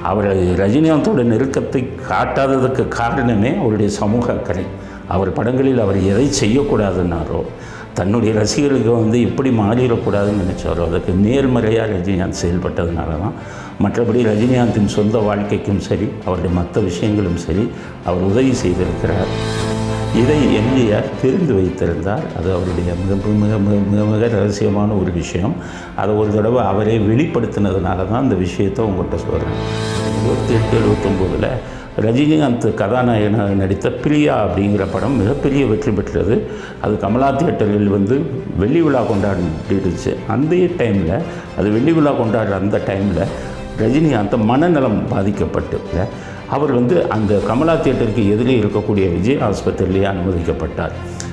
அவர் ரஜினிகாந்தோட நெருக்கத்தை காட்டாததுக்கு காரணமே அவருடைய சமூக அக்கறை. அவர் படங்களில் அவர் எதை செய்யக்கூடாதுன்னாரோ, தன்னுடைய ரசிகர்களுக்கு வந்து எப்படி மாறிடக்கூடாதுன்னு நினச்சாரோ, அதுக்கு நேர்மறையாக ரஜினிகாந்த் செயல்பட்டதுனால தான். மற்றபடி ரஜினிகாந்தின் சொந்த வாழ்க்கைக்கும் சரி, அவருடைய மற்ற விஷயங்களும் சரி, அவர் உதவி செய்திருக்கிறார். இதை எம்ஜிஆர் தெரிந்து வைத்திருந்தார். அது அவருடைய மிக மிக மிக மிக மிக ரகசியமான ஒரு விஷயம். அதை ஒரு தடவை அவரே வெளிப்படுத்தினதுனால தான் அந்த விஷயத்தை உங்கள்கிட்ட சொல்கிறேன். 78-79 ரஜினிகாந்த் கதாநாயகனாக நடித்த பிரியா அப்படிங்கிற படம் மிகப்பெரிய வெற்றி பெற்றது. அது கமலா தியேட்டரில் வந்து வெள்ளி விழா கொண்டாடிடுச்சு. அந்த டைமில், அது வெள்ளி விழா கொண்டாடுற அந்த டைமில் ரஜினிகாந்த் மனநலம் பாதிக்கப்பட்டு அவர் வந்து அந்த கமலா தியேட்டருக்கு எதிரே இருக்கக்கூடிய விஜய் ஆஸ்பத்திரியிலேயே அனுமதிக்கப்பட்டார்.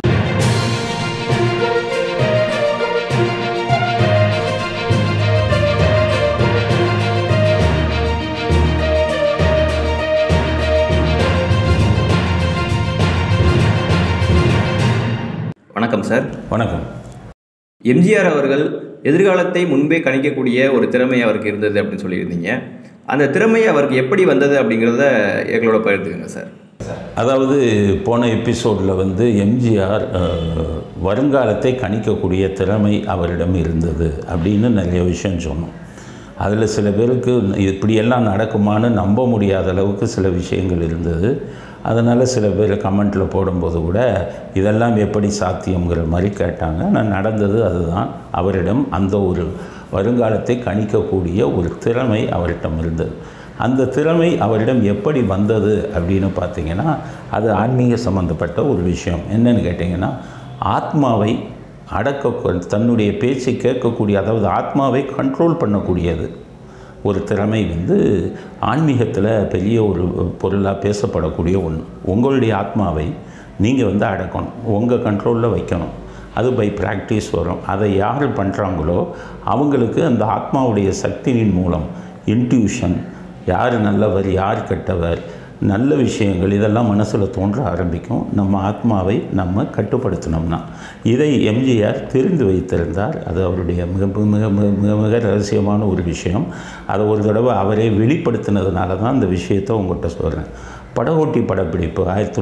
வணக்கம் சார். வணக்கம். எம்ஜிஆர் அவர்கள் எதிர்காலத்தை முன்பே கணிக்கக்கூடிய ஒரு திறமை அவருக்கு இருந்தது அப்படின்னு சொல்லியிருந்தீங்க. அந்த திறமை அவருக்கு எப்படி வந்தது அப்படிங்கிறத எங்களோட பகிர்ந்துக்குங்க சார். அதாவது போன எபிசோடில் வந்து எம்ஜிஆர் வருங்காலத்தை கணிக்கக்கூடிய திறமை அவரிடம் இருந்தது அப்படின்னு நிறைய விஷயம் சொன்னோம். அதில் சில பேருக்கு இப்படியெல்லாம் நடக்குமான்னு நம்ப முடியாத அளவுக்கு சில விஷயங்கள் இருந்தது. அதனால் சில பேர் கமெண்ட்டில் போடும்போது கூட இதெல்லாம் எப்படி சாத்தியங்கிற மாதிரி கேட்டாங்க. நான் நடந்தது அதுதான். அவரிடம் அந்த ஒரு வருங்காலத்தை கணிக்கக்கூடிய ஒரு திறமை அவரிடம் இருந்தது. அந்த திறமை அவரிடம் எப்படி வந்தது அப்படின்னு பார்த்திங்கன்னா, அது ஆன்மீக சம்மந்தப்பட்ட ஒரு விஷயம். என்னன்னு கேட்டிங்கன்னா, ஆத்மாவை தன்னுடைய பேச்சை கேட்கக்கூடிய, அதாவது ஆத்மாவை கண்ட்ரோல் பண்ணக்கூடியது ஒரு திறமை வந்து ஆன்மீகத்தில் பெரிய ஒரு பொருளாக பேசப்படக்கூடிய ஒன்று. உங்களுடைய ஆத்மாவை நீங்கள் வந்து அடக்கணும், உங்கள் கண்ட்ரோலில் வைக்கணும். அது பை ப்ராக்டிஸ் வரும். அதை யார் பண்ணுறாங்களோ அவங்களுக்கு அந்த ஆத்மாவுடைய சக்தியின் மூலம் இன்ட்யூஷன், யார் நல்லவர் யார் கெட்டவர், நல்ல விஷயங்கள் இதெல்லாம் மனசில் தோன்ற ஆரம்பிக்கும். நம்ம ஆத்மாவை நம்ம கட்டுப்படுத்தினோம்னா. இதை எம்ஜிஆர் தெரிந்து வைத்திருந்தார். அது அவருடைய மிக மிக மிக மிக மிக ரகசியமான ஒரு விஷயம். அதை ஒரு தடவை அவரே வெளிப்படுத்தினதுனால தான் அந்த விஷயத்தை உங்கள்கிட்ட சொல்கிறேன். படகோட்டி படப்பிடிப்பு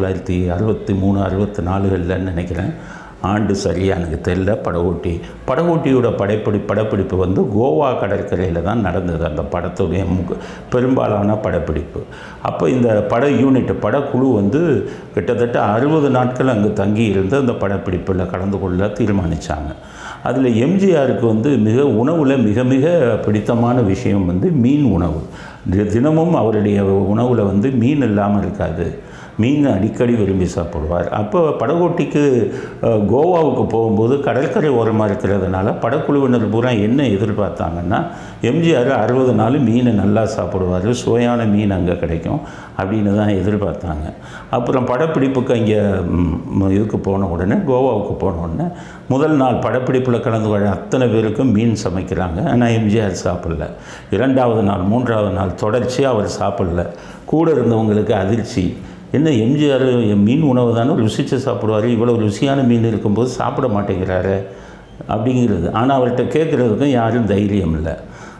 1963-64 நினைக்கிறேன். ஆண்டு சரியாக எனக்கு தெரியல. படகோட்டியோட படப்பிடிப்பு வந்து கோவா கடற்கரையில் தான் நடந்தது. அந்த படத்துடைய பெரும்பாலான படப்பிடிப்பு. அப்போ இந்த படக்குழு வந்து கிட்டத்தட்ட 60 நாட்கள் அங்கே தங்கி இருந்து அந்த படப்பிடிப்பில் கலந்து கொள்ள தீர்மானித்தாங்க. அதில் எம்ஜிஆருக்கு வந்து உணவில் மிக மிக பிடித்தமான விஷயம் வந்து மீன் உணவு. தினமும் அவருடைய உணவில் வந்து மீன் இல்லாமல் இருக்காது. மீன் அடிக்கடி விரும்பி சாப்பிடுவார். அப்போ படகோட்டிக்கு கோவாவுக்கு போகும்போது கடற்கரை ஓரமாக இருக்கிறதுனால படக்குழுவினர் பூரா என்ன எதிர்பார்த்தாங்கன்னா, எம்ஜிஆர் 60 நாள் மீனை நல்லா சாப்பிடுவார், சுவையான மீன் அங்கே கிடைக்கும் அப்படின்னு தான் எதிர்பார்த்தாங்க. அப்புறம் படப்பிடிப்புக்கு அங்கே இதுக்கு போன உடனே, கோவாவுக்கு போன உடனே முதல் நாள் படப்பிடிப்பில் கலந்து கொள்ள அத்தனை பேருக்கும் மீன் சமைக்கிறாங்க. ஆனால் எம்ஜிஆர் சாப்பிடல. 2வது நாள் 3வது நாள் தொடர்ச்சியாக அவர் சாப்பிடல. கூட இருந்தவங்களுக்கு அதிர்ச்சி. என்ன எம்ஜிஆர் மீன் உணவு தானே ருசித்து சாப்பிடுவார், இவ்வளோ ருசியான மீன் இருக்கும்போது சாப்பிட மாட்டேங்கிறாரு அப்படிங்கிறது. ஆனால் அவர்கிட்ட கேட்குறதுக்கும் யாரும் தைரியம் இல்லை.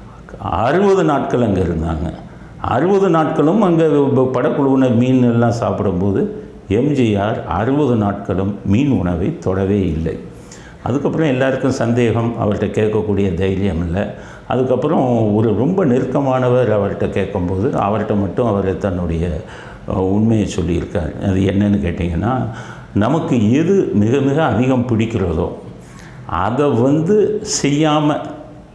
60 நாட்கள் அங்கே இருந்தாங்க. 60 நாட்களும் அங்கே படக்குழுவினர் மீன் எல்லாம் சாப்பிடும்போது எம்ஜிஆர் 60 நாட்களும் மீன் உணவை தொடவே இல்லை. அதுக்கப்புறம் எல்லாருக்கும் சந்தேகம், அவர்கிட்ட கேட்கக்கூடிய தைரியம் இல்லை. அதுக்கப்புறம் ஒரு ரொம்ப நெருக்கமானவர் அவர்கிட்ட கேட்கும்போது அவர்கிட்ட மட்டும் அவர் தன்னுடைய உண்மையை சொல்லியிருக்கார். அது என்னன்னு கேட்டிங்கன்னா, நமக்கு எது மிக மிக அதிகம் பிடிக்கிறதோ அதை வந்து செய்யாமல்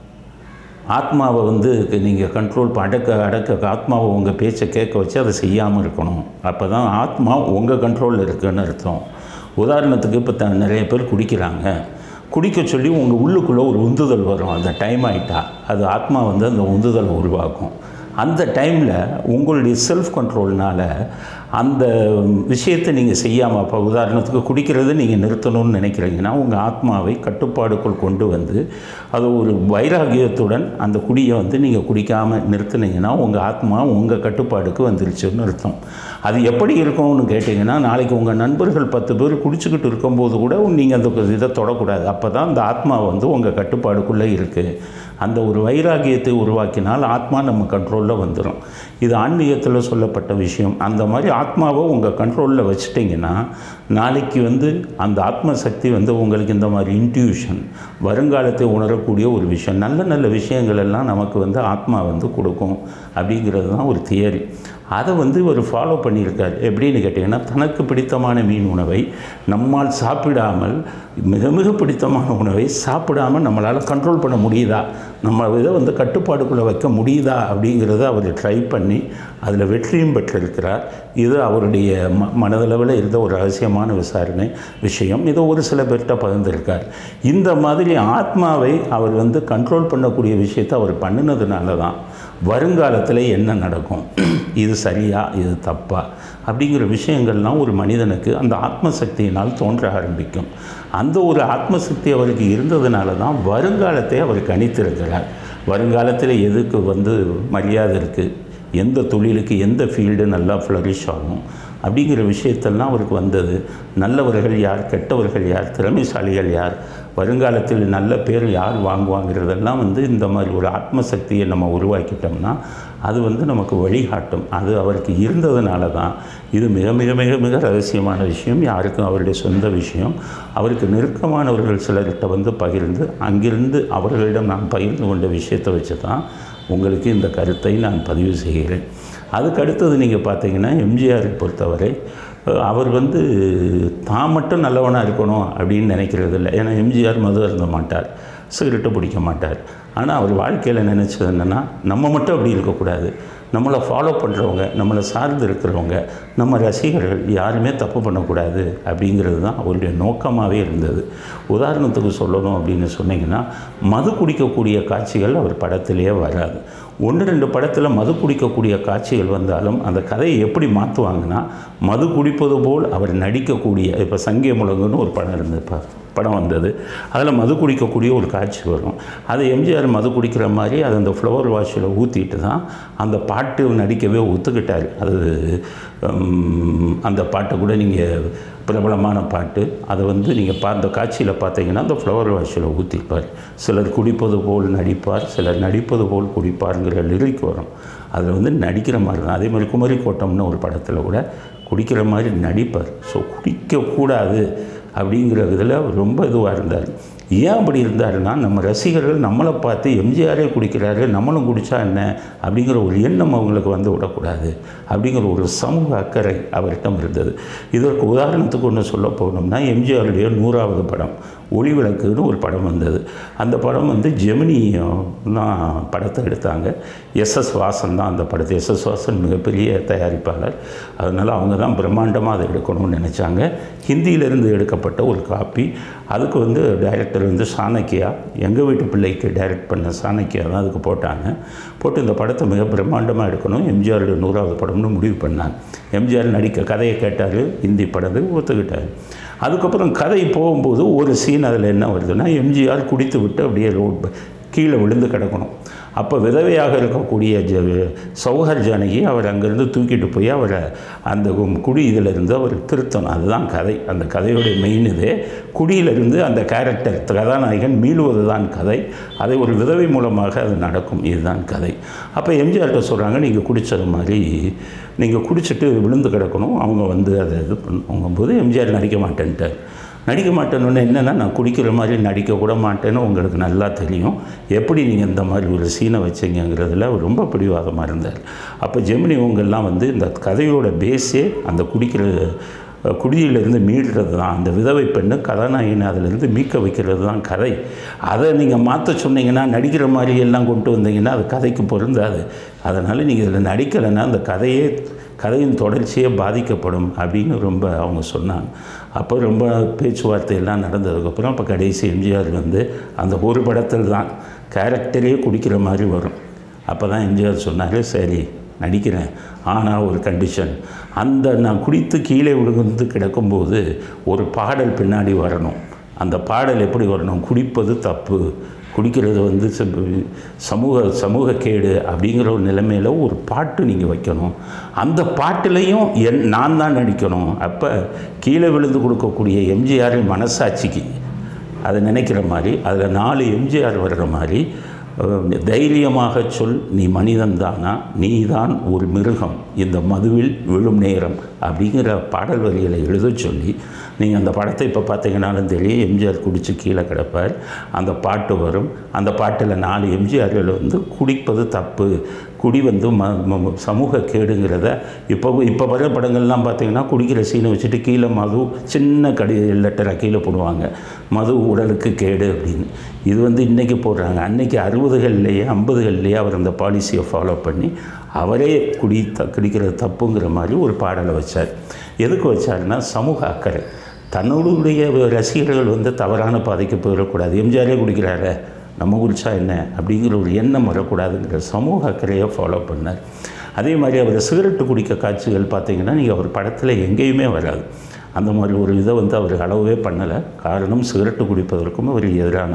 ஆத்மாவை வந்து நீங்கள் கண்ட்ரோல் அடக்க ஆத்மாவை உங்கள் பேச்சை கேட்க வச்சு அதை செய்யாமல் இருக்கணும். அப்போ தான் ஆத்மா உங்கள் கண்ட்ரோலில் இருக்குதுன்னு அர்த்தம். உதாரணத்துக்கு இப்போ நிறைய பேர் குடிக்கிறாங்க. குடிக்க சொல்லி உங்கள் உள்ளுக்குள்ளே ஒரு உந்துதல் வரும். அந்த டைம் ஆகிட்டா அது ஆத்மா வந்து அந்த உந்துதலை உருவாக்கும். அந்த டைமில் உங்களுடைய செல்ஃப் கண்ட்ரோல்னால் அந்த விஷயத்தை நீங்கள் செய்யாமல், இப்போ உதாரணத்துக்கு குடிக்கிறது நீங்கள் நிறுத்தணும்னு நினைக்கிறீங்கன்னா உங்கள் ஆத்மாவை கட்டுப்பாடுக்குள் கொண்டு வந்து அது ஒரு வைராகியத்துடன் அந்த குடியை வந்து நீங்கள் குடிக்காமல் நிறுத்தினீங்கன்னா உங்கள் ஆத்மா உங்கள் கட்டுப்பாடுக்கு வந்துருச்சுன்னு அர்த்தம். அது எப்படி இருக்கும்னு கேட்டிங்கன்னா, நாளைக்கு உங்கள் நண்பர்கள் 10 பேர் குடிச்சுக்கிட்டு இருக்கும்போது கூட நீங்கள் அந்த இதை தொடக்கூடாது. அப்போ தான் அந்த ஆத்மா வந்து உங்கள் கட்டுப்பாடுக்குள்ளே இருக்குது. அந்த ஒரு வைராகியத்தை உருவாக்கினால் ஆத்மா நம்ம கண்ட்ரோலில் வந்துடும். இது ஆன்மீகத்தில் சொல்லப்பட்ட விஷயம். அந்த மாதிரி ஆத்மாவை உங்கள் கண்ட்ரோலில் வச்சுட்டிங்கன்னா நாளைக்கு அந்த ஆத்ம சக்தி உங்களுக்கு இந்த மாதிரி இன்ட்யூஷன், வருங்காலத்தை உணரக்கூடிய ஒரு விஷயம், நல்ல நல்ல விஷயங்கள் எல்லாம் நமக்கு ஆத்மா கொடுக்கும் அப்படிங்கிறது தான் ஒரு தியரி. அதை ஒரு ஃபாலோ பண்ணியிருக்கார். எப்படின்னு கேட்டிங்கன்னா, தனக்கு பிடித்தமான மீன் உணவை நம்மால் சாப்பிடாமல், மிக மிக பிடித்தமான உணவை சாப்பிடாமல் நம்மளால் கண்ட்ரோல் பண்ண முடியுதா, நம்ம இதை கட்டுப்பாடுக்குள்ளே வைக்க முடியுதா அப்படிங்கிறத அவர் ட்ரை பண்ணி அதில் வெற்றியும் பெற்றிருக்கிறார். இது அவருடைய மனதளவில் இருந்த ஒரு ரகசியமான விஷயம். இதை ஒரு சில பேர்கிட்ட பகிர்ந்திருக்கார். இந்த மாதிரி ஆத்மாவை அவர் கண்ட்ரோல் பண்ணக்கூடிய விஷயத்தை அவர் பண்ணினதுனால தான் வருங்காலத்தில் என்ன நடக்கும், இது சரியா இது தப்பா அப்படிங்கிற விஷயங்கள்லாம் ஒரு மனிதனுக்கு அந்த ஆத்மசக்தியினால் தோன்ற ஆரம்பிக்கும். அந்த ஒரு ஆத்மசக்தி அவருக்கு இருந்ததுனால தான் வருங்காலத்தை அவர் கணித்திருக்கிறார். வருங்காலத்தில் எதுக்கு மரியாதை இருக்குது, எந்த தொழிலுக்கு எந்த ஃபீல்டு நல்லா ஃப்ளரிஷ் ஆகும் அப்படிங்கிற விஷயத்தெல்லாம் அவருக்கு வந்தது. நல்லவர்கள் யார், கெட்டவர்கள் யார், திறமைசாலிகள் யார், வருங்காலத்தில் நல்ல பேர் யார் வாங்குவாங்கிறதெல்லாம் இந்த மாதிரி ஒரு ஆத்மசக்தியை நம்ம உருவாக்கிட்டோம்னா அது நமக்கு வழிகாட்டும். அது அவருக்கு இருந்ததுனால தான் இது மிக மிக மிக மிக ரகசியமான விஷயம், யாருக்கும் அவருடைய சொந்த விஷயம். அவருக்கு நெருக்கமானவர்கள் சிலர்கிட்ட பகிர்ந்து அங்கிருந்து அவர்களிடம் நான் பகிர்ந்து கொண்ட விஷயத்தை வச்சு தான் உங்களுக்கு இந்த கருத்தை நான் பதிவு செய்கிறேன். அதுக்கு அடுத்தது நீங்கள் பார்த்தீங்கன்னா, எம்ஜிஆரை பொறுத்தவரை அவர் தான் மட்டும் நல்லவனாக இருக்கணும் அப்படின்னு நினைக்கிறது இல்லை. ஏன்னா எம்ஜிஆர் மது அருந்த மாட்டார், சிகரெட்டு பிடிக்க மாட்டார். ஆனால் அவர் வாழ்க்கையில் நினச்சது என்னென்னா, நம்ம மட்டும் அப்படி இருக்கக்கூடாது, நம்மளை ஃபாலோ பண்ணுறவங்க, நம்மளை சார்ந்து இருக்கிறவங்க, நம்ம ரசிகர்கள் யாருமே தப்பு பண்ணக்கூடாது அப்படிங்கிறது தான் அவருடைய நோக்கமாகவே இருந்தது. உதாரணத்துக்கு சொல்லணும் அப்படின்னு சொன்னிங்கன்னா, மது குடிக்கக்கூடிய காட்சிகள் அவர் படத்திலேயே வராது. 1-2 படத்தில் மது குடிக்கக்கூடிய காட்சிகள் வந்தாலும் அந்த கதையை எப்படி மாற்றுவாங்கன்னா, மது குடிப்பது போல் அவர் நடிக்கக்கூடிய, இப்போ சங்கே முழங்குன்னு ஒரு படம் இருந்தது, படம் வந்தது, அதில் மது குடிக்கக்கூடிய ஒரு காட்சி வரும். அது எம்ஜிஆர் மது குடிக்கிற மாதிரி அதை அந்த ஃப்ளவர் வாஷில் ஊற்றிட்டு தான் அந்த பாட்டு நடிக்கவே ஒத்துக்கிட்டார். அது அந்த பாட்டை கூட நீங்கள் பிரபலமான பாட்டு, அதை நீங்கள் அந்த காட்சியில் பார்த்தீங்கன்னா அந்த ஃப்ளவர் வாஷில் ஊற்றிப்பார். சிலர் குடிப்பது போல் நடிப்பார், சிலர் நடிப்பது போல் குடிப்பாருங்கிற லிரிக் வரும். அதில் நடிக்கிற மாதிரி தான். அதே மாதிரி குமரி கோட்டம்னு ஒரு படத்தில் கூட குடிக்கிற மாதிரி நடிப்பார். ஸோ குடிக்கக்கூடாது அப்படிங்கிற இதில் ரொம்ப இதுவாக இருந்தார். ஏன் அப்படி இருந்தாருன்னா, நம்ம ரசிகர்கள் நம்மளை பார்த்து எம்ஜிஆரே குடிக்கிறாரு, நம்மளும் குடித்தா என்ன அப்படிங்கிற ஒரு எண்ணம் அவங்களுக்கு விடக்கூடாது அப்படிங்கிற ஒரு சமூக அக்கறை அவர்கிட்ட இருந்தது. இதற்கு உதாரணத்துக்கு ஒன்று சொல்ல போனோம்னா, எம்ஜிஆருடைய 100வது படம் ஒளிவிளக்குன்னு ஒரு படம் வந்தது. அந்த படம் ஜெமினி தான் படத்தை எடுத்தாங்க. எஸ்எஸ் வாசன் தான் அந்த படத்தை, எஸ்எஸ் வாசன் மிகப்பெரிய தயாரிப்பாளர், அதனால் அவங்க தான் பிரம்மாண்டமாக அதை எடுக்கணும்னு நினச்சாங்க. ஹிந்தியிலிருந்து எடுக்கப்பட்ட ஒரு காப்பி. அதுக்கு டைரக்டர் சாணக்கியா, எங்கள் வீட்டு பிள்ளைக்கு டைரக்ட் பண்ண சாணக்கியா தான் அதுக்கு போட்டு இந்த படத்தை மிக பிரம்மாண்டமாக எடுக்கணும், எம்ஜிஆருடைய 100வது படம்னு முடிவு பண்ணாங்க. எம்ஜிஆர் கதையை கேட்டார், ஹிந்தி படத்துக்கு ஒத்துக்கிட்டார். அதுக்கப்புறம் கதை போகும்போது ஒரு சீன் அதில் என்ன வருதுன்னா, எம்ஜிஆர் குடித்து விட்டு அப்படியே கீழே விழுந்து கிடக்கணும். அப்போ விதவையாக இருக்கக்கூடிய சௌஹர் ஜானகி அவர் அங்கேருந்து தூக்கிட்டு போய் அவரை அந்த குடி இதிலிருந்து அவர் திருத்தணும். அதுதான் கதை. அந்த கதையோடைய மெயின் இதே குடியிலிருந்து அந்த கேரக்டர் கதாநாயகன் மீளுவது தான் கதை. அதை ஒரு விதவை மூலமாக அது நடக்கும், இதுதான் கதை. அப்போ எம்ஜிஆர்கிட்ட சொல்கிறாங்க, நீங்கள் குடித்தது மாதிரி நீங்கள் குடிச்சிட்டு விழுந்து கிடக்கணும், அவங்க அதை இது பண்ணும்போது எம்ஜிஆர் நடிக்க மாட்டேன்னு என்னென்னா, நான் குடிக்கிற மாதிரி நடிக்கக்கூட மாட்டேன்னு உங்களுக்கு நல்லா தெரியும், எப்படி நீங்கள் இந்த மாதிரி ஒரு சீனை வச்சிங்கிறதுல ரொம்ப பிடிவாதமாக இருந்தார். அப்போ ஜெமினி இவங்கெல்லாம் இந்த கதையோட பேஸே அந்த குடியிலிருந்து மீள்றது தான். அந்த விதவை பெண்ணு கதாநாயகனை அதிலிருந்து மீட்க வைக்கிறது தான் கதை. அதை நீங்கள் மாற்ற சொன்னீங்கன்னா, நடிக்கிற மாதிரி எல்லாம் கொண்டு வந்தீங்கன்னா அது கதைக்கு பொருந்தாது. அதனால் நீங்கள் இதில் நடிக்கலைன்னா அந்த கதையின் தொடர்ச்சியே பாதிக்கப்படும் அப்படின்னு ரொம்ப அவங்க சொன்னாங்க. அப்போ ரொம்ப பேச்சுவார்த்தையெல்லாம் நடந்ததுக்கப்புறம் அப்போ கடைசி எம்ஜிஆர் அந்த ஒரு படத்தில் தான் கேரக்டரே குடிக்கிற மாதிரி வரும். அப்போ தான் எம்ஜிஆர் சொன்னார், சரி நடிக்கிறேன், ஆனால் ஒரு கண்டிஷன், நான் குடித்து கீழே விழுந்து கிடக்கும்போது ஒரு பாடல் பின்னாடி வரணும். அந்த பாடல் எப்படி வரணும், குடிப்பது தப்பு, குடிக்கிறது சமூக கேடு அப்படிங்கிற ஒரு நிலைமையில் ஒரு பாட்டு நீங்கள் வைக்கணும். அந்த பாட்டிலையும் நான் தான் நடிக்கணும். அப்போ கீழே விழுந்து கொடுக்கக்கூடிய எம்ஜிஆரின் மனசாட்சிக்கு அதை நினைக்கிற மாதிரி, அதில் 4 எம்ஜிஆர் வர்ற மாதிரி தைரியமாக சொல், நீ மனிதன்தானா, நீ தான் ஒரு மிருகம், இந்த மதுவில் விழும் நேரம் அப்படிங்கிற பாடல் வரிகளை எழுத சொல்லி நீங்கள் அந்த படத்தை இப்போ பார்த்தீங்கன்னாலும் தெரியும். எம்ஜிஆர் குடித்து கீழே கிடப்பார், அந்த பாட்டு வரும். அந்த பாட்டில் 4 எம்ஜிஆர்கள் வந்து குடிப்பது தப்பு, குடி வந்து சமூக கேடுங்கிறத இப்போ வர படங்கள்லாம் பார்த்தீங்கன்னா குடிக்கிற சீனை வச்சுட்டு கீழே மது சின்ன லெட்டராக கீழே போடுவாங்க, மது உடலுக்கு கேடு அப்படின்னு. இது வந்து இன்றைக்கி போடுறாங்க. அன்றைக்கி 60கள்லேயே 50கள்லேயே அவர் அந்த பாலிசியை ஃபாலோ பண்ணி அவரே குடிக்கிறது தப்புங்கிற மாதிரி ஒரு பாடலை வச்சார். எதுக்கு வச்சாருன்னா சமூக அக்கறை. தன்னுடைய ரசிகர்கள் வந்து தவறான பாதைக்கு போயிடக்கூடாது, எம்ஜிஆரே குடிக்கிறாரு நம்ம குடிச்சா என்ன அப்படிங்கிற ஒரு எண்ணம் வரக்கூடாதுங்கிற சமூக அக்கறையை ஃபாலோ பண்ணார். அதே மாதிரி அவர் சிகரெட்டு குடிக்க காட்சிகள் பார்த்திங்கன்னா நீங்கள் அவர் படத்தில் எங்கேயுமே வராது. அந்த மாதிரி ஒரு இதை வந்து அவர் அளவே பண்ணலை. காரணம் சிகரெட்டு குடிப்பதற்கும் அவர் எதிரான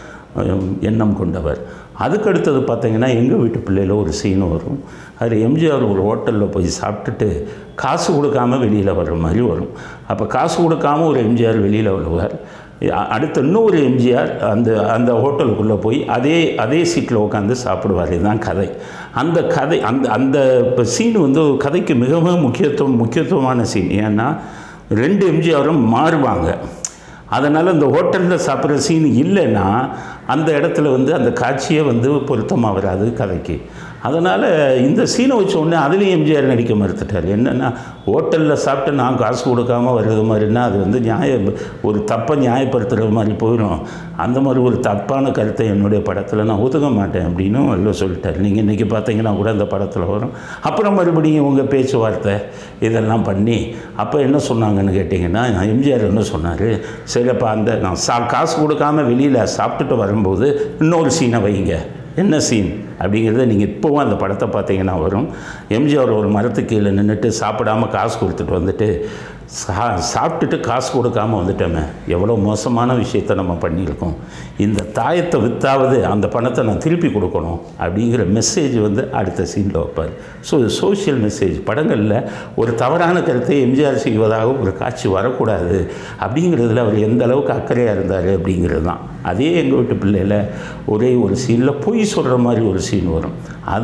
எண்ணம் கொண்டவர். அதுக்கடுத்தது பார்த்திங்கன்னா எங்கள் வீட்டு பிள்ளையில் ஒரு சீன் வரும். அதில் எம்ஜிஆர் ஒரு ஹோட்டலில் போய் சாப்பிட்டுட்டு காசு கொடுக்காமல் வெளியில் வர்ற மாதிரி வரும். அப்போ காசு கொடுக்காமல் ஒரு எம்ஜிஆர் வெளியில் வருவார். அடுத்து இன்னொரு எம்ஜிஆர் அந்த ஹோட்டலுக்குள்ளே போய் அதே சீட்டில் உட்காந்து சாப்பிடுவார். இதுதான் கதை. அந்த கதை அந்த சீன் வந்து கதைக்கு மிகவும் முக்கியத்துவமான சீன். ஏன்னா 2 எம்ஜிஆரும் மாறுவாங்க. அதனால் இந்த ஹோட்டலில் சாப்பிட்ற சீன் இல்லைன்னா அந்த இடத்துல வந்து அந்த காட்சியே வந்து பொருத்தமாக வராது கதைக்கு. அதனால் இந்த சீனை வச்ச உடனே அதுலேயும் எம்ஜிஆர் நடிக்க மறுத்துட்டார். என்னென்னா ஹோட்டலில் சாப்பிட்டு நான் காசு கொடுக்காமல் வர்றது மாதிரின்னா அது வந்து ஒரு தப்பை நியாயப்படுத்துகிற மாதிரி போயிடும். அந்த மாதிரி ஒரு தப்பான கருத்தை என்னுடைய படத்தில் நான் ஒதுக்க மாட்டேன் அப்படின்னு எல்லாம் சொல்லிட்டார். நீங்கள் இன்றைக்கி பார்த்தீங்கன்னா கூட அந்த படத்தில் வரும். அப்புறம் மறுபடியும் உங்கள் பேச்சுவார்த்தை இதெல்லாம் பண்ணி அப்போ என்ன சொன்னாங்கன்னு கேட்டிங்கன்னா எம்ஜிஆர் என்ன சொன்னார், சரிப்பா நான் காசு கொடுக்காமல் வெளியில் சாப்பிட்டுட்டு வரும்போது இன்னொரு சீனை வைங்க, என்ன சீன் அப்படிங்கிறத நீங்கள் இப்போவும் அந்த படத்தை பார்த்தீங்கன்னா வரும். எம்ஜிஆர் ஒரு மரத்துக்கு கீழே நின்றுட்டு சாப்பிடாமல் காசு கொடுத்துட்டு வந்துட்டு சாப்பிட்டுட்டு காசு கொடுக்காமல் வந்துட்டோமே, எவ்வளோ மோசமான விஷயத்தை நம்ம பண்ணியிருக்கோம், இந்த தாயத்தை வித்தாவது அந்த பணத்தை நான் திருப்பி கொடுக்கணும் அப்படிங்கிற மெசேஜ் வந்து அடுத்த சீனில் வைப்பார். ஸோ சோஷியல் மெசேஜ் படங்களில் ஒரு தவறான கருத்தை எம்ஜிஆர் செய்வதாக ஒரு காட்சி வரக்கூடாது அப்படிங்கிறதுல அவர் எந்த அளவுக்கு அக்கறையாக இருந்தார் அப்படிங்கிறது தான். அதே எங்கள் வீட்டு பிள்ளையில் ஒரே ஒரு சீனில் பொய் சொல்கிற மாதிரி ஒரு சீன் வரும்.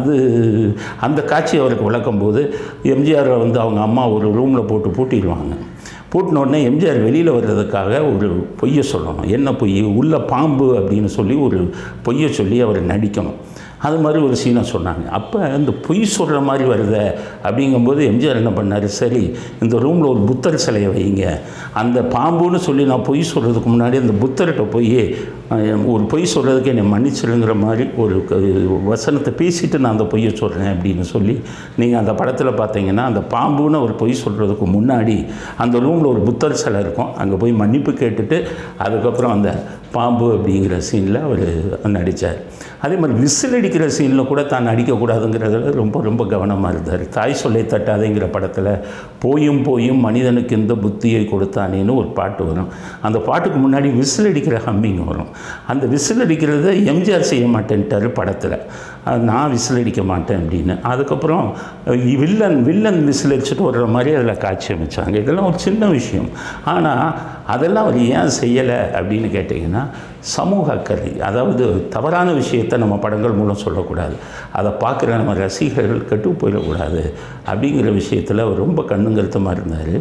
அந்த காட்சி அவருக்கு விளக்கும் போது எம்ஜிஆரை வந்து அவங்க அம்மா ஒரு ரூமில் போட்டு பூட்டிடுவாங்க. பூட்டின உடனே எம்ஜிஆர் வெளியில் வர்றதுக்காக ஒரு பொய்யை சொல்லணும். என்ன பொய்? உள்ள பாம்பு அப்படின்னு சொல்லி ஒரு பொய்யை சொல்லி அவர் நடிக்கணும். அது மாதிரி ஒரு சீனை சொன்னாங்க. அப்போ இந்த பொய் சொல்கிற மாதிரி வருத அப்படிங்கும்போது எம்ஜிஆர் என்ன பண்ணார், சரி இந்த ரூமில் ஒரு புத்தர் சிலையை வைங்க, அந்த பாம்புன்னு சொல்லி நான் பொய் சொல்கிறதுக்கு முன்னாடி அந்த புத்தர்கிட்ட போய் ஒரு பொய் சொல்கிறதுக்கு என்னை மன்னிச்சிருங்கிற மாதிரி ஒரு வசனத்தை பேசிவிட்டு நான் அந்த பொய்யை சொல்கிறேன் அப்படின்னு சொல்லி நீங்கள் அந்த படத்தில் பார்த்தீங்கன்னா அந்த பாம்புன்னு ஒரு பொய் சொல்கிறதுக்கு முன்னாடி அந்த ரூமில் ஒரு புத்தர் சிலை இருக்கும். அங்கே போய் மன்னிப்பு கேட்டுட்டு அதுக்கப்புறம் அந்த பாம்பு அப்படிங்கிற சீனில் அவர் நடித்தார். அதே மாதிரி விசில் அடிக்கிற சீனில் கூட தான் நடிக்கக்கூடாதுங்கிறதுல ரொம்ப ரொம்ப கவனமாக இருந்தார். தாய் சொல்லை தட்டாதேங்கிற படத்தில் போயும் போயும் மனிதனுக்கு இந்த புத்தியை கொடுத்தானேன்னு ஒரு பாட்டு வரும். அந்த பாட்டுக்கு முன்னாடி விசில் அடிக்கிற ஹம்மிங் வரும். அந்த விசில் அடிக்கிறத எம்ஜிஆர் செய்ய மாட்டேன்ட்டார் படத்தில், நான் விசில் அடிக்க மாட்டேன் அப்படின்னு. அதுக்கப்புறம் வில்லன் விசில் அடிச்சுட்டு வர்ற மாதிரி அதில் காட்சி அமைச்சாங்க. இதெல்லாம் ஒரு சின்ன விஷயம். ஆனால் அதெல்லாம் அவர் ஏன் செய்யலை அப்படின்னு கேட்டிங்கன்னா சமூக அக்கறை. அதாவது தவறான விஷயத்தை நம்ம படங்கள் மூலம் சொல்லக்கூடாது, அதை பார்க்குற நம்ம ரசிகர்கள் கெட்டு போயிடக்கூடாது அப்படிங்கிற விஷயத்தில் அவர் ரொம்ப கண்ணுங்கருத்தமாக இருந்தார்.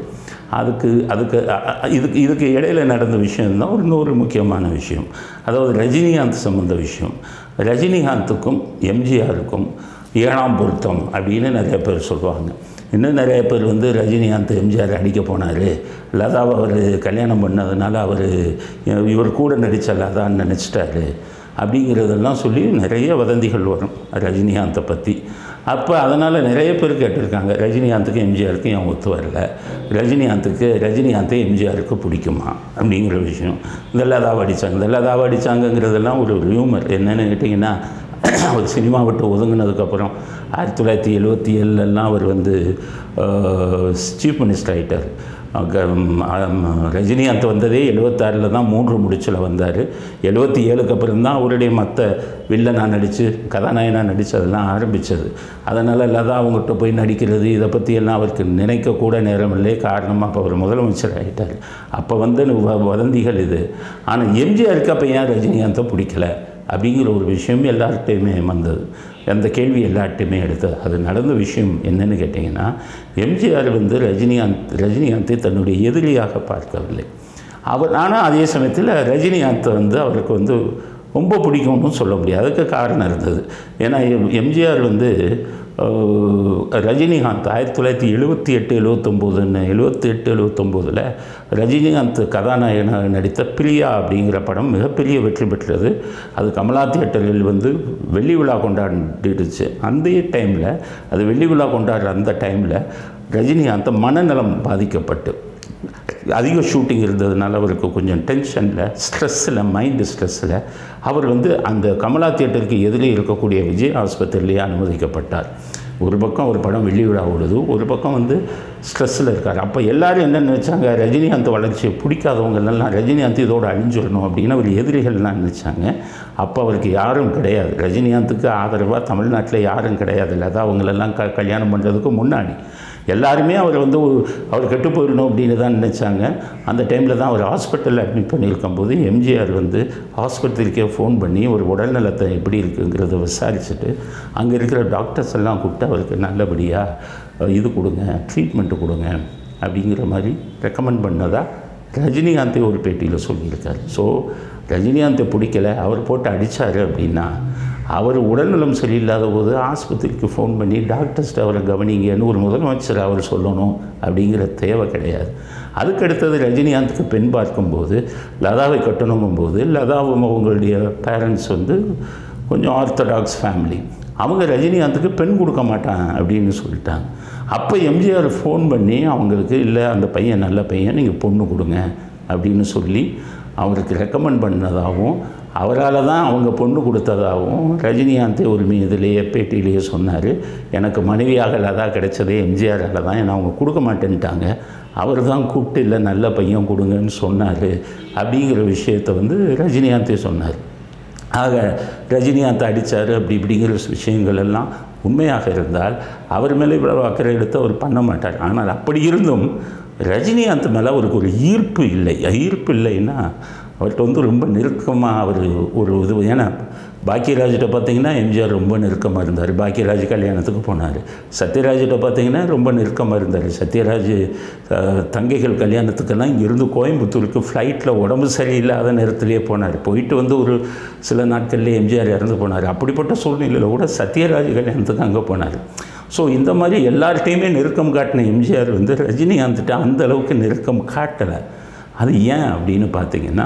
இதுக்கு இடையில் நடந்த விஷயம்தான் இன்னொரு முக்கியமான விஷயம். அதாவது ரஜினிகாந்த் சம்பந்த விஷயம். ரஜினிகாந்துக்கும் எம்ஜிஆருக்கும் 7ஆம் பொருத்தம் அப்படின்னு நிறைய பேர் சொல்லுவாங்க. இன்னும் நிறைய பேர் வந்து ரஜினிகாந்த் எம்ஜிஆர் அடிக்க போனார், லதாவை அவர் கல்யாணம் பண்ணதுனால இவர் கூட நடித்த லதான்னு நினச்சிட்டாரு அப்படிங்கிறதெல்லாம் சொல்லி நிறைய வதந்திகள் வரும் ரஜினிகாந்தை பற்றி. அப்போ அதனால் நிறைய பேர் கேட்டிருக்காங்க, ரஜினிகாந்துக்கும் எம்ஜிஆருக்கும் ஏன் ஒத்து வரல, ரஜினிகாந்தை எம்ஜிஆருக்கு பிடிக்குமா அப்படிங்கிற விஷயம். இந்த லதாவை அடித்தாங்கிறதெல்லாம் ஒரு ஹியூமர். என்னென்னு கேட்டிங்கன்னா அவர் சினிமா விட்டு ஒதுங்கினதுக்கப்புறம் 1977 அவர் வந்து சீஃப் மினிஸ்டர் ஆகிட்டார். ரஜினிகாந்த் வந்ததே 76 தான் 3 முடிச்சில் வந்தார். 77க்கு அப்புறம் தான் அவருடைய மற்ற வில்லனாக நடித்து கதாநாயகனாக நடித்து அதெல்லாம் ஆரம்பித்தது. அதனால் லதா அவங்ககிட்ட போய் நடிக்கிறது இதை பற்றியெல்லாம் அவருக்கு நினைக்கக்கூட நேரம் இல்லை. காரணமாக அப்போ அவர் முதலமைச்சர் ஆகிட்டார். அப்போ வந்து வதந்திகள் இது. ஆனால் எம்ஜிஆருக்கு அப்போ ஏன் ரஜினிகாந்தை பிடிக்கல அப்படிங்கிற ஒரு விஷயம் எல்லார்கிட்டையுமே வந்தது. அந்த கேள்வி எல்லார்ட்டையுமே எடுத்தது. அது நடந்த விஷயம் என்னென்னு கேட்டிங்கன்னா, எம்ஜிஆர் வந்து ரஜினிகாந்தை தன்னுடைய எதிரியாக பார்க்கவில்லை. ஆனால் அதே சமயத்தில் ரஜினிகாந்தை வந்து அவருக்கு வந்து ரொம்ப பிடிக்கும்னு சொல்ல முடியாது. அதுக்கு காரணம் இருந்தது. ஏன்னா எம்ஜிஆர் வந்து ரஜினிகாந்த் 1978-79 ரஜினிகாந்த் கதாநாயகனாக நடித்த பிரியா அப்படிங்கிற படம் மிகப்பெரிய வெற்றி பெற்றது. அது கமலா தியேட்டரில் வந்து வெள்ளி விழா கொண்டாடிடுச்சு. அந்த டைமில் அது வெள்ளி விழா கொண்டாடுற அந்த டைமில் ரஜினிகாந்த் மனநலம் பாதிக்கப்பட்டு அதிக ஷூட்டிங் இருந்ததுனால அவருக்கு கொஞ்சம் டென்ஷனில், ஸ்ட்ரெஸ்ஸில், மைண்டு ஸ்ட்ரெஸ்ஸில் அவர் வந்து அந்த கமலா தியேட்டருக்கு எதிரே இருக்கக்கூடிய விஜய் ஆஸ்பத்திரியிலேயே அனுமதிக்கப்பட்டார். ஒரு பக்கம் ஒரு படம் வெள்ளி விழா ஓடுது, ஒரு பக்கம் வந்து ஸ்ட்ரெஸ்ஸில் இருக்கார். அப்போ எல்லோரும் என்ன நினச்சாங்க, ரஜினிகாந்த் வளர்ச்சியை பிடிக்காதவங்களெல்லாம் ரஜினிகாந்த் இதோடு அழிஞ்சிடணும் அப்படின்னு அவர் எதிரிகள்லாம் நினச்சாங்க. அப்போ அவருக்கு யாரும் கிடையாது. ரஜினிகாந்துக்கு ஆதரவாக தமிழ்நாட்டில் யாரும் கிடையாது. அதான் அவங்களெல்லாம் கல்யாணம் பண்ணுறதுக்கு முன்னாடி எல்லாருமே அவர் வந்து அவர் கெட்டு போயிடணும் அப்படின்னு தான் நினச்சாங்க. அந்த டைமில் தான் அவர் ஹாஸ்பிட்டலில் அட்மிட் பண்ணியிருக்கும்போது எம்ஜிஆர் வந்து ஆஸ்பத்திரிக்கே ஃபோன் பண்ணி ஒரு உடல்நலத்தை எப்படி இருக்குங்கிறத விசாரிச்சுட்டு அங்கே இருக்கிற டாக்டர்ஸ் எல்லாம் கூப்பிட்டு அவருக்கு நல்லபடியாக இது கொடுங்க, ட்ரீட்மெண்ட்டு கொடுங்க அப்படிங்கிற மாதிரி ரெக்கமெண்ட் பண்ணதாக ரஜினிகாந்தை ஒரு பேட்டியில் சொல்லியிருக்கார். ஸோ ரஜினிகாந்தை பிடிக்கலை, அவர் போட்டு அடித்தார் அப்படின்னா அவர் உடல்நலம் சரியில்லாத போது ஆஸ்பத்திரிக்கு ஃபோன் பண்ணி டாக்டர்ஸ்ட்டு அவரை கவனிங்கன்னு ஒரு முதலமைச்சர் அவர் சொல்லணும் அப்படிங்கிற தேவை கிடையாது. அதுக்கடுத்தது ரஜினிகாந்துக்கு பெண் பார்க்கும்போது லதாவை கட்டணுங்கும்போது லதாவும் அவங்களுடைய பேரண்ட்ஸ் வந்து கொஞ்சம் ஆர்த்தடாக்ஸ் ஃபேமிலி. அவங்க ரஜினிகாந்துக்கு பெண் கொடுக்க மாட்டாங்க அப்படின்னு சொல்லிட்டாங்க. அப்போ எம்ஜிஆர் ஃபோன் பண்ணி அவங்களுக்கு, இல்லை அந்த பையன் நல்ல பையன், நீங்கள் பொண்ணு கொடுங்க அப்படின்னு சொல்லி அவருக்கு ரெக்கமெண்ட் பண்ணதாகவும் அவரால் தான் அவங்க பொண்ணு கொடுத்ததாகவும் ரஜினிகாந்தை ஒரு இதிலேயே பேட்டியிலேயே சொன்னார். எனக்கு மனைவியாக லதா கிடைச்சதே எம்ஜிஆரால் தான், ஏன்னா அவங்க கொடுக்க மாட்டேன்ட்டாங்க, அவர் தான் கூப்பிட்டு இல்லை நல்ல பையன் கொடுங்கன்னு சொன்னார் அப்படிங்கிற விஷயத்தை வந்து ரஜினிகாந்தே சொன்னார். ஆக ரஜினிகாந்தை அடித்தார் அப்படி இப்படிங்கிற விஷயங்கள் எல்லாம் உண்மையாக இருந்தால் அவர் மேலே இவ்வளவு அக்கறை எடுத்து அவர் பண்ண மாட்டார். ஆனால் அப்படி இருந்தும் ரஜினிகாந்த் மேலே அவருக்கு ஒரு ஈர்ப்பு இல்லைன்னா அவர்கிட்ட வந்து ரொம்ப நெருக்கமாக அவர் ஒரு இது. ஏன்னா பாக்கியராஜிட்ட பார்த்திங்கன்னா எம்ஜிஆர் ரொம்ப நெருக்கமாக இருந்தார். பாக்கியராஜ் கல்யாணத்துக்கு போனார். சத்யராஜிட்ட பார்த்திங்கன்னா ரொம்ப நெருக்கமாக இருந்தார். சத்யராஜ் தங்கைகள் கல்யாணத்துக்கெல்லாம் இங்கேருந்து கோயம்புத்தூருக்கு ஃப்ளைட்டில் உடம்பு சரியில்லாத நேரத்திலேயே போனார். போயிட்டு வந்து ஒரு சில நாட்கள்லேயே எம்ஜிஆர் இறந்து போனார். அப்படிப்பட்ட சூழ்நிலையில் கூட சத்யராஜ் கல்யாணத்துக்கு அங்கே போனார். ஸோ இந்த மாதிரி எல்லார்ட்டையுமே நெருக்கம் காட்டின எம்ஜிஆர் வந்து ரஜினிகாந்த்கிட்ட அந்த அளவுக்கு நெருக்கம் காட்டலை. அது ஏன் அப்படின்னு பார்த்தீங்கன்னா,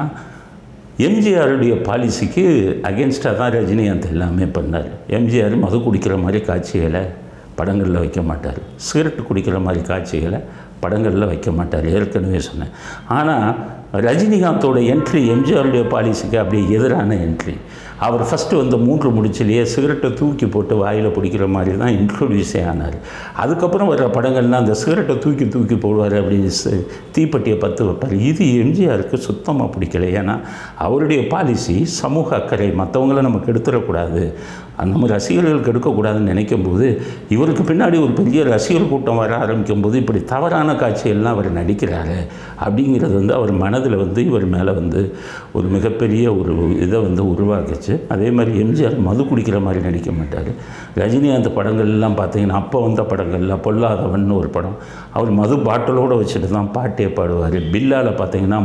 எம்ஜிஆருடைய பாலிசிக்கு அகென்ஸ்டாக தான் ரஜினிகாந்த் எல்லாமே பண்ணார். எம்ஜிஆர் மது குடிக்கிற மாதிரி காட்சிகளை படங்களில் வைக்க மாட்டார். சிகரெட்டு குடிக்கிற மாதிரி காட்சிகளை படங்களில் வைக்க மாட்டார், ஏற்கனவே சொன்னேன். ஆனால் ரஜினிகாந்தோட என்ட்ரி எம்ஜிஆருடைய பாலிசிக்கு அப்படியே எதிரான என்ட்ரி. அவர் ஃபஸ்ட்டு வந்து 3 முடிச்சிலேயே சிகரெட்டை தூக்கி போட்டு வாயில் பிடிக்கிற மாதிரி தான் இன்ட்ரொடியூஸே ஆனார். அதுக்கப்புறம் வர்ற படங்கள்லாம் அந்த சிகரெட்டை தூக்கி போடுவார், அப்படின்னு தீப்பெட்டியை பற்ற வைப்பார். இது எம்ஜிஆருக்கு சுத்தமாக பிடிக்கல. ஏன்னா அவருடைய பாலிசி சமூக அக்கறை, மற்றவங்கள நம்ம கெடுத்துடக்கூடாது, நம்ம ரசிகர்களுக்கு எடுக்கக்கூடாதுன்னு நினைக்கும்போது இவருக்கு பின்னாடி ஒரு பெரிய ரசிகர் கூட்டம் வர ஆரம்பிக்கும் போது இப்படி தவறான காட்சியெல்லாம் அவர் நடிக்கிறாரு அப்படிங்கிறது வந்து அவர் மனதில் வந்து இவர் மேலே வந்து ஒரு மிகப்பெரிய ஒரு இதை வந்து உருவாக்குச்சு. அதே மாதிரி எம்ஜிஆர் மது குடிக்கிற மாதிரி நடிக்க மாட்டார். ரஜினிகாந்த் படங்கள்லாம் பார்த்தீங்கன்னா அப்போ வந்த படங்கள்லாம் பொல்லாதவன் ஒரு படம், அவர் மது பாட்டிலோடு வச்சுட்டு தான் பாட்டே பாடுவார். பில்லால் பார்த்தீங்கன்னா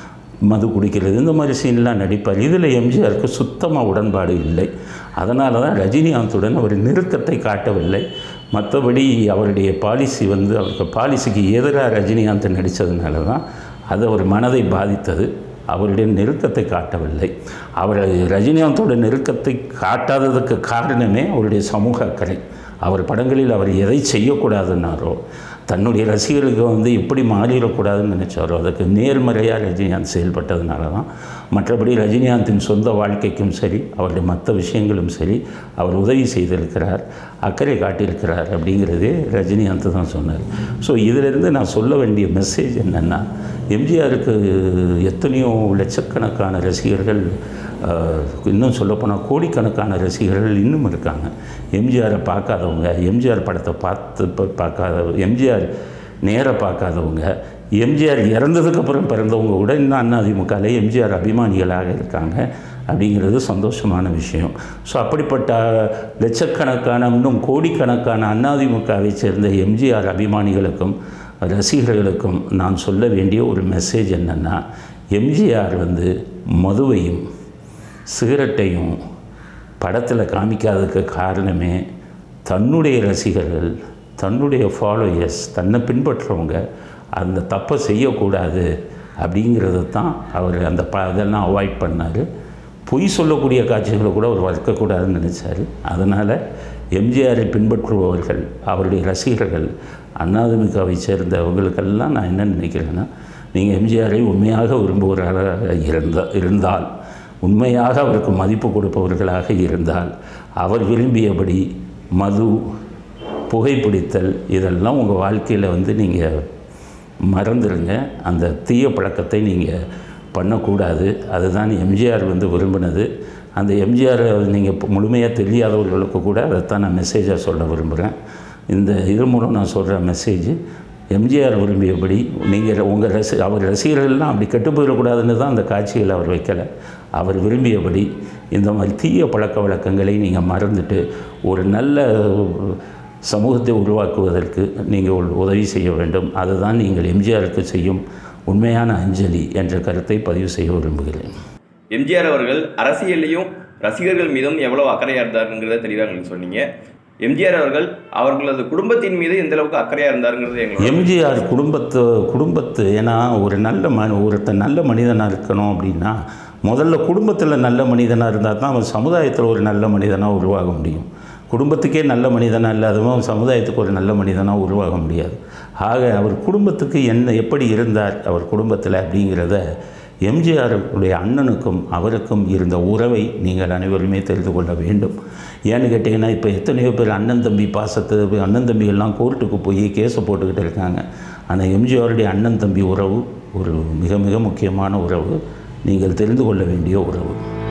மது குடிக்கிறது, இந்த மாதிரி சீன்லாம் நடிப்பார். இதில் எம்ஜிஆருக்கு சுத்தமாக உடன்பாடு இல்லை. அதனால தான் ரஜினிகாந்துடன் அவர் நெருக்கத்தை காட்டவில்லை. மற்றபடி அவருடைய பாலிசி வந்து அவருக்கு பாலிசிக்கு எதிராக ரஜினிகாந்த் நடித்ததுனால தான் அது அவர் மனதை பாதித்தது. அவருடைய நெருக்கத்தை காட்டவில்லை. அவர் ரஜினிகாந்தோட நெருக்கத்தை காட்டாததுக்கு காரணமே அவருடைய சமூக அக்கறை. அவர் படங்களில் அவர் எதை செய்யக்கூடாதுன்னாரோ, தன்னுடைய ரசிகர்களுக்கு வந்து எப்படி மாறிடக்கூடாதுன்னு நினச்சாரோ அதுக்கு நேர்மறையாக ரஜினிகாந்த் செயல்பட்டதுனால தான். மற்றபடி ரஜினிகாந்தின் சொந்த வாழ்க்கைக்கும் சரி, அவருடைய மற்ற விஷயங்களும் சரி, அவர் உதவி செய்திருக்கிறார், அக்கறை காட்டியிருக்கிறார் அப்படிங்கிறதே ரஜினிகாந்த் தான் சொன்னார். ஸோ இதிலிருந்து நான் சொல்ல வேண்டிய மெசேஜ் என்னென்னா, எம்ஜிஆருக்கு எத்தனையோ லட்சக்கணக்கான ரசிகர்கள், இன்னும் சொல்லப்போனால் கோடிக்கணக்கான ரசிகர்கள் இன்னும் இருக்காங்க. எம்ஜிஆரை பார்க்காதவங்க, எம்ஜிஆர் படத்தை பார்க்காதவங்க, எம்ஜிஆர் நேராக பார்க்காதவங்க, எம்ஜிஆர் இறந்ததுக்கப்புறம் பிறந்தவங்க கூட இன்னும் அதிமுகவில் எம்ஜிஆர் அபிமானிகளாக இருக்காங்க. அப்படிங்கிறது சந்தோஷமான விஷயம். ஸோ அப்படிப்பட்ட லட்சக்கணக்கான இன்னும் கோடிக்கணக்கான அதிமுகவை சேர்ந்த எம்ஜிஆர் அபிமானிகளுக்கும் ரசிகர்களுக்கும் நான் சொல்ல வேண்டிய ஒரு மெசேஜ் என்னென்னா, எம்ஜிஆர் மதுவையும் சிகரெட்டையும் படத்தில் காமிக்காததுக்கு காரணமே தன்னுடைய ரசிகர்கள், தன்னுடைய ஃபாலோயர்ஸ், தன்னை பின்பற்றுறவங்க அந்த தப்பை செய்யக்கூடாது அப்படிங்கிறது தான் அவர் அந்த அதெல்லாம் அவாய்ட் பண்ணார். பொய் சொல்லக்கூடிய காட்சிகளை கூட அவர் வளர்க்கக்கூடாதுன்னு நினச்சார். அதனால் எம்ஜிஆரை பின்பற்றுபவர்கள், அவருடைய ரசிகர்கள், அதிமுகவை சேர்ந்தவங்களுக்கெல்லாம் நான் என்ன நினைக்கிறேன்னா, நீங்கள் எம்ஜிஆரை உண்மையாக விரும்புவவர்களாக இருந்தால், உண்மையாக அவருக்கு மதிப்பு கொடுப்பவர்களாக இருந்தால், அவர் விரும்பியபடி மது, புகைப்பிடித்தல் இதெல்லாம் உங்கள் வாழ்க்கையில் நீங்கள் மறந்துடுங்க. அந்த தீய பழக்கத்தை நீங்கள் பண்ணக்கூடாது. அதுதான் எம்ஜிஆர் விரும்பினது. அந்த எம்ஜிஆரை நீங்கள் முழுமையாக தெரியாதவர்களுக்கு கூட அதைத்தான் நான் மெசேஜாக சொல்ல விரும்புகிறேன். இந்த இது மூலம் நான் சொல்கிற மெசேஜ், எம்ஜிஆர் விரும்பியபடி நீங்கள் உங்கள் அவர் ரசிகர்கள்லாம் அப்படி கெட்டு போயிடக்கூடாதுன்னு தான் அந்த காட்சிகள் அவர் வைக்கலை. அவர் விரும்பியபடி இந்த மாதிரி தீய பழக்க வழக்கங்களை நீங்கள் மறந்துட்டு ஒரு நல்ல சமூகத்தை உருவாக்குவதற்கு நீங்கள் உதவி செய்ய வேண்டும். அதுதான் நீங்கள் எம்ஜிஆருக்கு செய்யும் உண்மையான அஞ்சலி என்ற கருத்தை பதிவு செய்ய விரும்புகிறேன். எம்ஜிஆர் அவர்கள் அரசியலையும் ரசிகர்கள் மீதும் எவ்வளவு அக்கறையாக இருந்தாருங்கிறத தெளிவாக நீங்கள் சொன்னீங்க. எம்ஜிஆர் அவர்கள் அவர்களது குடும்பத்தின் மீது எந்த அளவுக்கு அக்கறையாக இருந்தாருங்கிறது எங்களுக்கு எம்ஜிஆர் குடும்பத்து ஏன்னா ஒருத்தர் நல்ல மனிதனாக இருக்கணும் அப்படின்னா முதல்ல குடும்பத்தில் நல்ல மனிதனாக இருந்தால் தான் அவன் சமுதாயத்தில் ஒரு நல்ல மனிதனாக உருவாக முடியும். குடும்பத்துக்கே நல்ல மனிதனாக இல்லாதவன் சமுதாயத்துக்கு ஒரு நல்ல மனிதனாக உருவாக முடியாது. ஆக அவர் குடும்பத்துக்கு எப்படி இருந்தார் அவர் குடும்பத்தில் அப்படிங்கிறத எம்ஜிஆருடைய அண்ணனுக்கும் அவருக்கும் இருந்த உறவை நீங்கள் அனைவருமே தெரிந்து கொள்ள வேண்டும். ஏன்னு கேட்டிங்கன்னா, இப்போ எத்தனையோ பேர் அண்ணன் தம்பி பாசத்தை அண்ணன் தம்பிகள்லாம் கோர்ட்டுக்கு போய் கேஸை போட்டுக்கிட்டு இருக்காங்க. ஆனால் எம்ஜிஆருடைய அண்ணன் தம்பி உறவு ஒரு மிக மிக முக்கியமான உறவு, நீங்கள் தெரிந்து கொள்ள வேண்டிய உறவு.